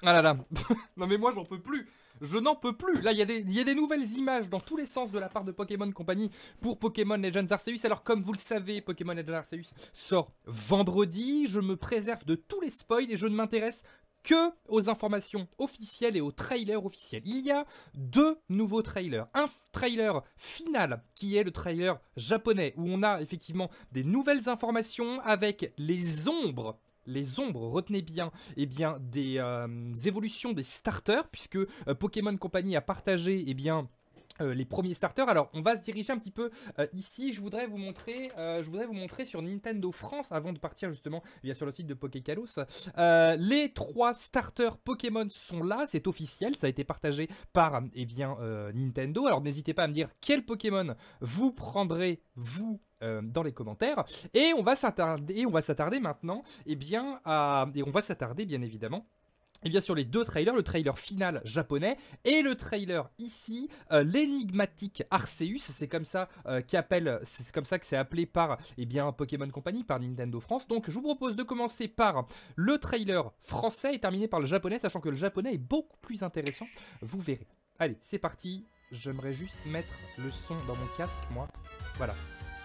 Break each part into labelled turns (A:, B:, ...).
A: Ah là là. Non mais moi j'en peux plus. Je n'en peux plus. Là il y a des nouvelles images dans tous les sens de la part de Pokémon Company pour Pokémon Legends Arceus. Alors comme vous le savez, Pokémon Legends Arceus sort vendredi. Je me préserve de tous les spoils et je ne m'intéresse que aux informations officielles et aux trailers officiels. Il y a 2 nouveaux trailers. Un trailer final qui est le trailer japonais où on a effectivement des nouvelles informations avec les ombres. Les ombres, retenez bien, eh bien des évolutions des starters, puisque Pokémon Company a partagé eh bien, les premiers starters. Alors, on va se diriger un petit peu ici. Je voudrais vous montrer sur Nintendo France, avant de partir justement eh bien, sur le site de Pokékalos. Les 3 starters Pokémon sont là, c'est officiel, ça a été partagé par eh bien, Nintendo. Alors, n'hésitez pas à me dire quel Pokémon vous prendrez, vous, dans les commentaires. Et on va s'attarder maintenant, eh bien, et on va s'attarder bien évidemment et bien sur les 2 trailers, le trailer final japonais et le trailer ici, l'énigmatique Arceus, c'est comme ça que c'est appelé par eh bien, Pokémon Company, par Nintendo France. Donc je vous propose de commencer par le trailer français et terminer par le japonais, sachant que le japonais est beaucoup plus intéressant, vous verrez. Allez, c'est parti, j'aimerais juste mettre le son dans mon casque, moi, voilà.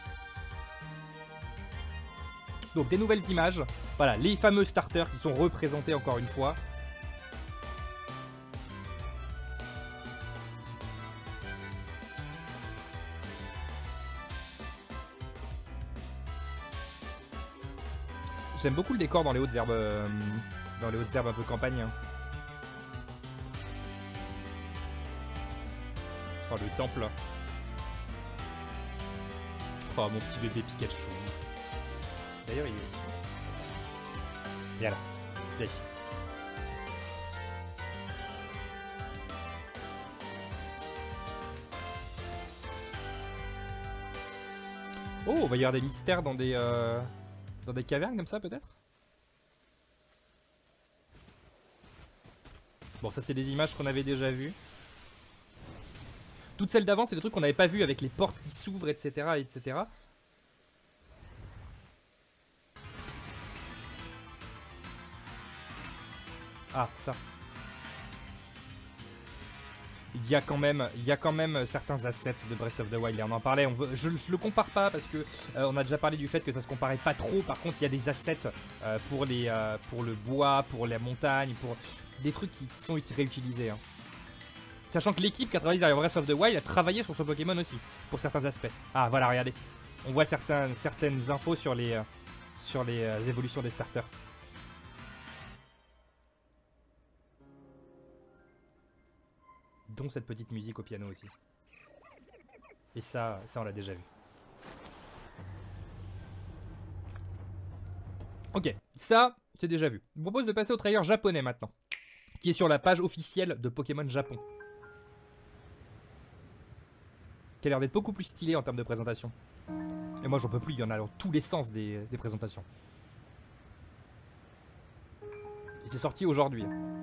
A: Donc des nouvelles images, voilà, les fameux starters qui sont représentés encore une fois. J'aime beaucoup le décor dans les hautes herbes un peu campagne. Hein. Oh le temple. Oh mon petit bébé Pikachu. D'ailleurs il est... Viens là. Viens ici. Oh, il va y avoir des mystères dans des cavernes comme ça peut-être. Bon, ça c'est des images qu'on avait déjà vues. Toutes celles d'avant c'est des trucs qu'on n'avait pas vus avec les portes qui s'ouvrent, etc., etc. Ah, ça. Il y a quand même certains assets de Breath of the Wild. Et on en parlait. Je le compare pas parce que on a déjà parlé du fait que ça se comparait pas trop. Par contre, il y a des assets pour le bois, pour la montagne, pour des trucs qui sont réutilisés. Hein. Sachant que l'équipe qui a travaillé derrière Breath of the Wild a travaillé sur ce Pokémon aussi pour certains aspects. Ah voilà, regardez. On voit certaines infos sur les évolutions des starters. Dont cette petite musique au piano aussi. Et ça on l'a déjà vu. Ok, ça c'est déjà vu. Je vous propose de passer au trailer japonais maintenant, qui est sur la page officielle de Pokémon Japon. Qui a l'air d'être beaucoup plus stylé en termes de présentation. Et moi j'en peux plus, il y en a dans tous les sens des présentations. Et c'est sorti aujourd'hui.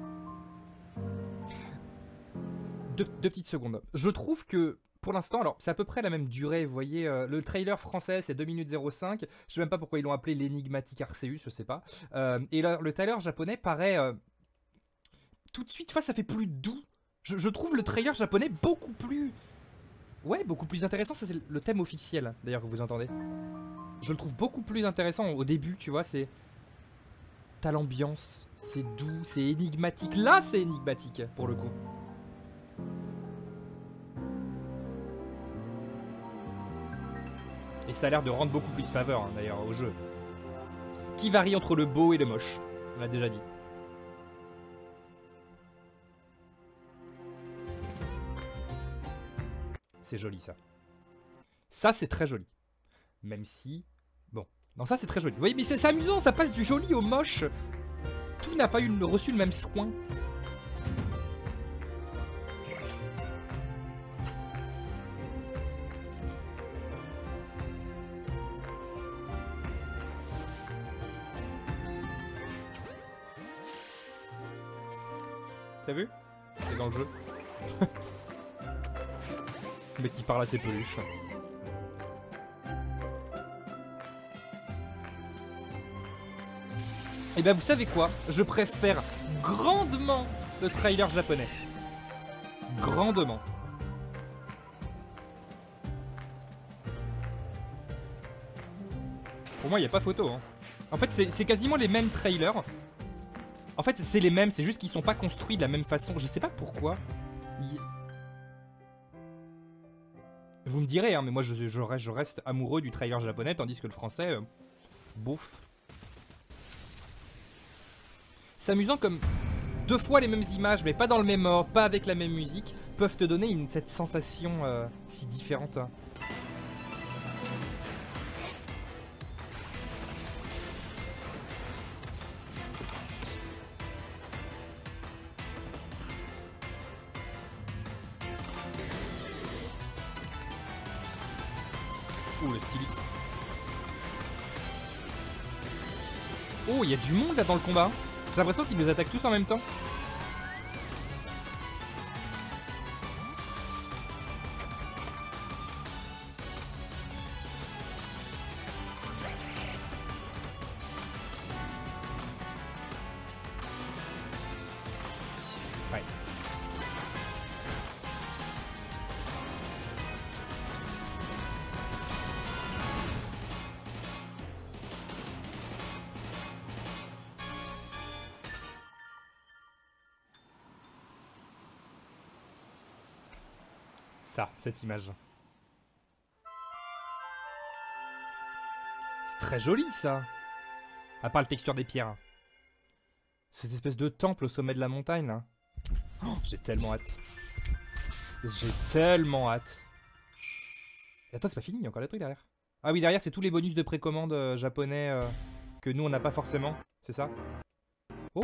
A: Deux petites secondes. Je trouve que pour l'instant, alors c'est à peu près la même durée, vous voyez, le trailer français c'est 2 minutes 05, je sais même pas pourquoi ils l'ont appelé l'énigmatique Arceus, je sais pas. Et là, le trailer japonais paraît tout de suite, ça fait plus doux. Je trouve le trailer japonais beaucoup plus... Ouais, beaucoup plus intéressant, ça c'est le thème officiel d'ailleurs que vous entendez. Je le trouve beaucoup plus intéressant au début, tu vois, c'est... T'as l'ambiance, c'est doux, c'est énigmatique, là c'est énigmatique pour le coup. Et ça a l'air de rendre beaucoup plus faveur, hein, d'ailleurs, au jeu. Qui varie entre le beau et le moche. On l'a déjà dit. C'est joli, ça. Ça, c'est très joli. Même si... Bon. Non, ça, c'est très joli. Vous voyez, mais c'est amusant, ça passe du joli au moche. Tout n'a pas reçu le même soin. T'as vu? C'est dans le jeu. Le mec qui parle à ses peluches. Et ben vous savez quoi? Je préfère grandement le trailer japonais. Grandement. Pour moi, il n'y a pas photo. Hein. En fait, c'est quasiment les mêmes trailers. En fait, c'est les mêmes, c'est juste qu'ils sont pas construits de la même façon. Je sais pas pourquoi. Vous me direz, hein, mais moi je reste amoureux du trailer japonais, tandis que le français, bouf. C'est amusant comme 2 fois les mêmes images, mais pas dans le même ordre, pas avec la même musique, peuvent te donner cette sensation si différente. Hein. Oh, le stylix. Oh, il y a du monde là dans le combat. J'ai l'impression qu'ils nous attaquent tous en même temps. Ouais. Ça, cette image. C'est très joli ça. À part la texture des pierres. Cette espèce de temple au sommet de la montagne là. Oh, j'ai tellement hâte. J'ai tellement hâte. Et attends, c'est pas fini, il y a encore des trucs derrière. Ah oui, derrière c'est tous les bonus de précommande japonais que nous on n'a pas forcément. C'est ça? Oh.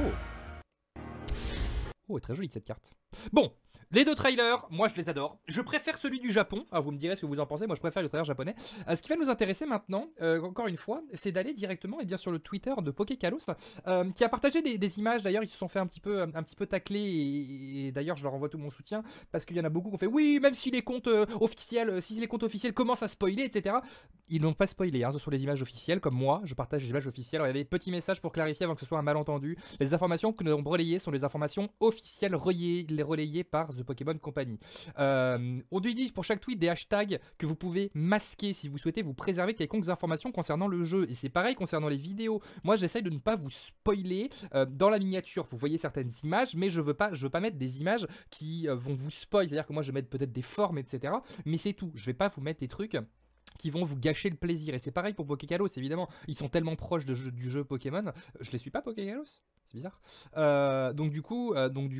A: Oh, très jolie cette carte. Bon. Les 2 trailers, moi je les adore. Je préfère celui du Japon. Ah, vous me direz ce que vous en pensez. Moi je préfère le trailer japonais. Ce qui va nous intéresser maintenant, encore une fois, c'est d'aller directement et bien sur le Twitter de Pokékalos, qui a partagé des images. D'ailleurs, ils se sont fait un petit peu tacler et d'ailleurs je leur envoie tout mon soutien parce qu'il y en a beaucoup qui ont fait oui, même si les comptes officiels, commencent à spoiler, etc. Ils n'ont pas spoilé. Hein. Ce sont les images officielles, comme moi. Je partage les images officielles. Alors, il y a des petits messages pour clarifier avant que ce soit un malentendu. Les informations que nous avons relayées sont les informations officielles relayées par The Pokémon Company. On utilise pour chaque tweet des hashtags que vous pouvez masquer si vous souhaitez vous préserver quelconques informations concernant le jeu. Et c'est pareil concernant les vidéos. Moi, j'essaye de ne pas vous spoiler. Dans la miniature, vous voyez certaines images, mais je veux pas mettre des images qui vont vous spoil. C'est-à-dire que moi, je vais mettre peut-être des formes, etc. Mais c'est tout. Je vais pas vous mettre des trucs qui vont vous gâcher le plaisir. Et c'est pareil pour Pokékalos, évidemment. Ils sont tellement proches du jeu Pokémon. Je les suis pas, Pokékalos ? C'est bizarre. Donc du coup,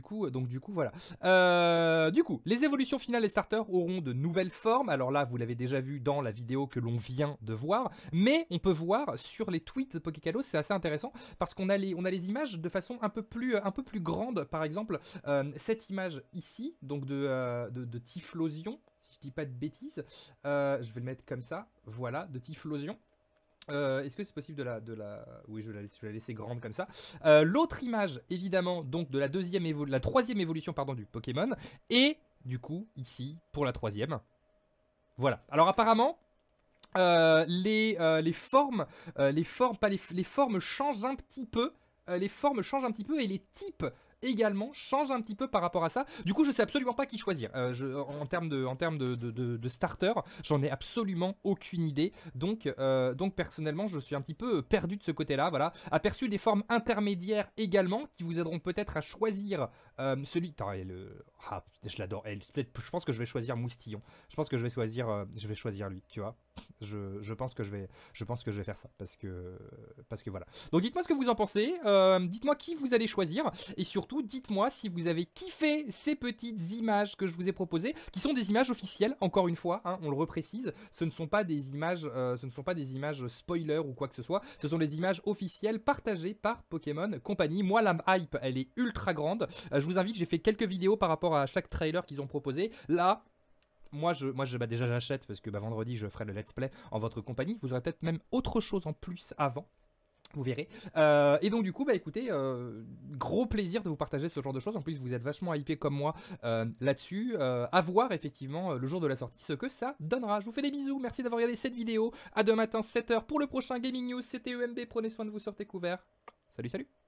A: voilà. Du coup, les évolutions finales des starters auront de nouvelles formes. Alors là, vous l'avez déjà vu dans la vidéo que l'on vient de voir. Mais on peut voir sur les tweets de Pokékalos, c'est assez intéressant parce qu'on a les images de façon un peu plus grande. Par exemple, cette image ici, donc de Typhlosion, si je dis pas de bêtises, je vais le mettre comme ça, voilà, de Typhlosion. Est-ce que c'est possible de la... Oui, je vais la laisser grande comme ça. L'autre image, évidemment, donc de la troisième évolution pardon, du Pokémon. Et, du coup, ici, pour la 3e. Voilà. Alors, apparemment... les formes changent un petit peu. Les formes changent un petit peu et les types également changent un petit peu par rapport à ça. Du coup, je sais absolument pas qui choisir. En termes de starter, j'en ai absolument aucune idée. Donc personnellement, je suis un petit peu perdu de ce côté-là. Voilà. Aperçu des formes intermédiaires également qui vous aideront peut-être à choisir celui. Attends, je l'adore. Je pense que je vais choisir Moustillon. Je pense que je vais choisir lui. Tu vois. Je pense que je vais faire ça parce que voilà. Donc dites-moi ce que vous en pensez. Dites-moi qui vous allez choisir et surtout dites-moi si vous avez kiffé ces petites images que je vous ai proposées, qui sont des images officielles. Encore une fois, hein, on le reprécise, ce ne sont pas des images, spoilers ou quoi que ce soit. Ce sont des images officielles partagées par Pokémon Company. Moi, la hype, elle est ultra grande. Je vous invite, j'ai fait quelques vidéos par rapport à chaque trailer qu'ils ont proposé. Là. Moi, déjà j'achète parce que vendredi je ferai le let's play en votre compagnie. Vous aurez peut-être même autre chose en plus avant. Vous verrez. Et donc du coup, écoutez, gros plaisir de vous partager ce genre de choses. En plus, vous êtes vachement hypé comme moi là-dessus. À voir effectivement le jour de la sortie ce que ça donnera. Je vous fais des bisous. Merci d'avoir regardé cette vidéo. À demain matin 7h pour le prochain Gaming News. C'était EMB. Prenez soin de vous, sortez couverts. Salut, salut.